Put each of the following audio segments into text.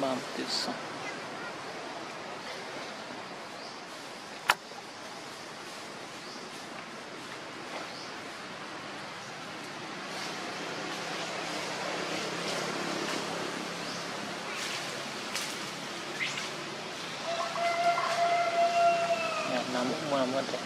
Mam this. Nam mất rồi.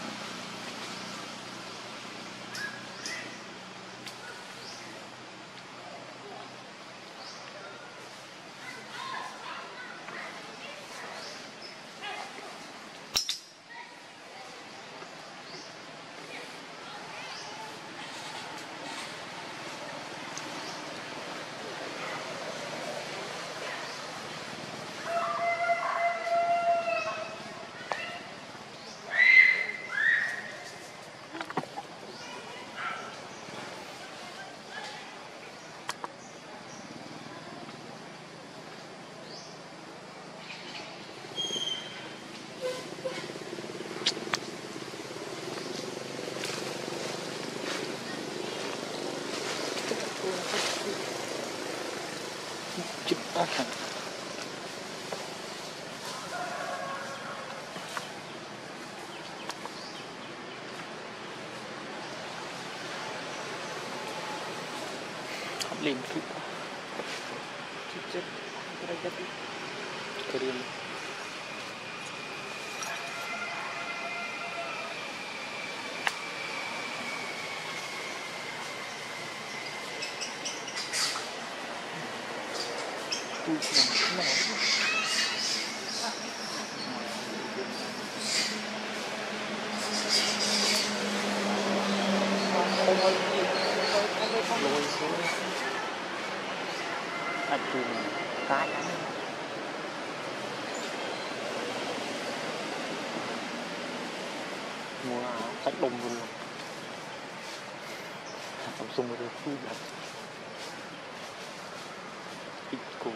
Jebakan. Lim tu. Cicit derajat kering. Lôi xuống chùm cái mua sách đông luôn tập trung vào phu đặt ít cô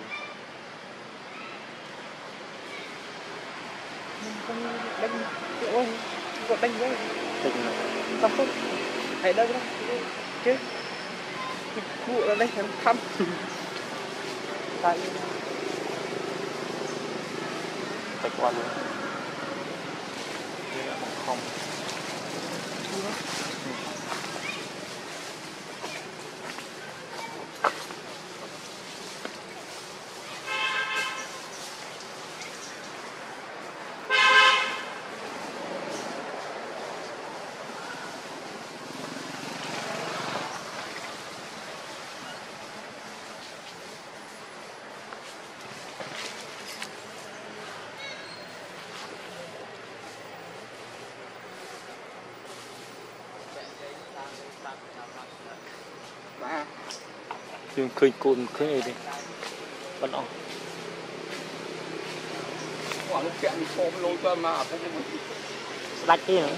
không đánh ôi gọi đánh với đánh tập không hãy đâu đó chứ vụ là đây là thăm tại chạy qua luôn đây là không nhưng khơi cồn khơi này đi vẫn ổn quả lúc kẹo phô lôi qua mà đánh đi nữa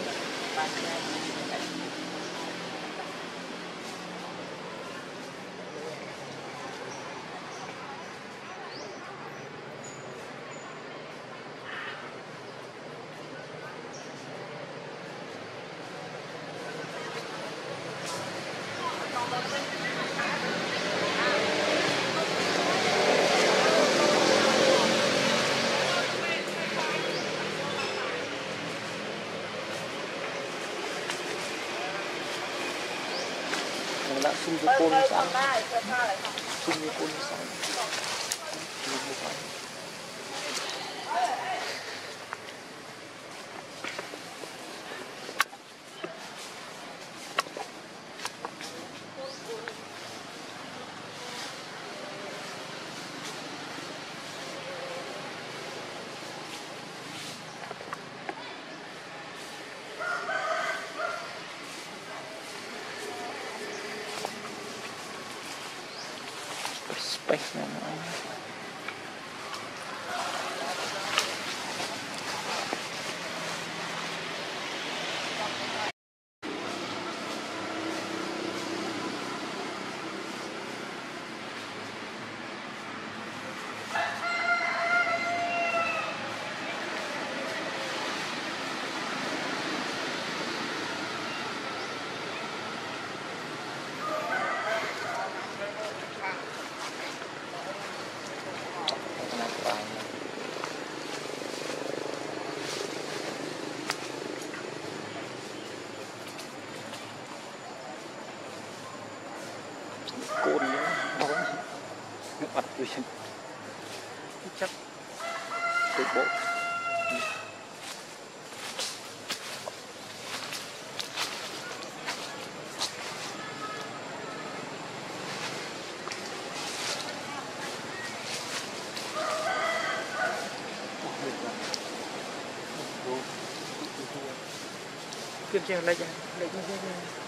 đã xung với côn sáng xung với côn sáng space now. cồn nữa nó bật rồi chắc từ bộ kiếm xem lấy ra lấy